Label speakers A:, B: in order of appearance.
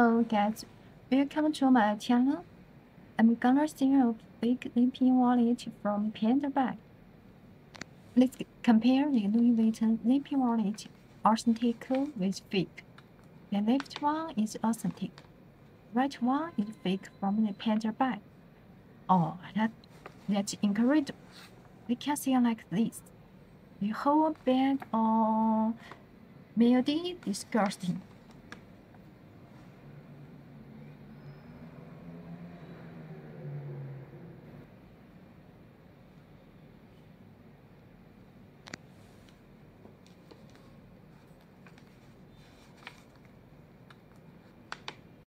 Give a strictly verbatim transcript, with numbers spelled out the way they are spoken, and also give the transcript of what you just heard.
A: Hello guys, welcome to my channel. I'm gonna share a fake Zippy wallet from Pandabuy. Let's compare the Louis Vuitton Zippy wallet authentic with fake. The left one is authentic, right one is fake from the Pandabuy. Oh, that, that's incredible. We can see like this. The whole bag of mildew disgusting.